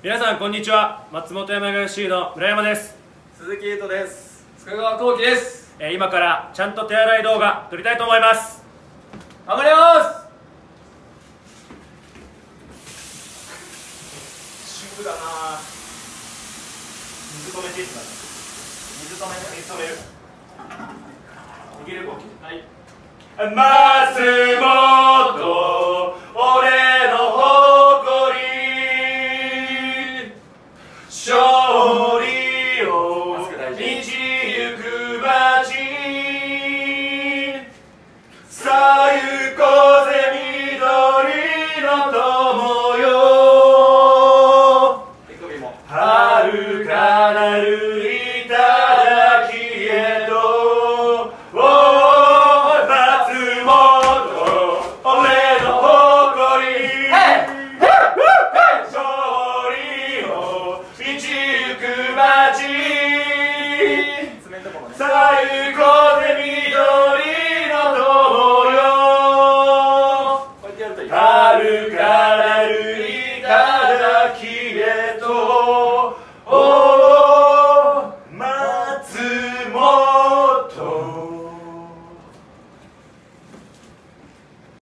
皆さんこんにちは。松本山雅 C の村山です。 鈴木優斗です。 塚川幸喜です。 今からちゃんと手洗い動画撮りたいと思います。 頑張ります。 シュールだな。水止めていいですか。水止める。握る動き。はい。松本、俺の誇り、勝利を導く街、さあ行こうぜ緑の友よ、 手首も遥かなる頂へと、さあ行こうぜ緑の友よ、 こうやってやるといい。 遥か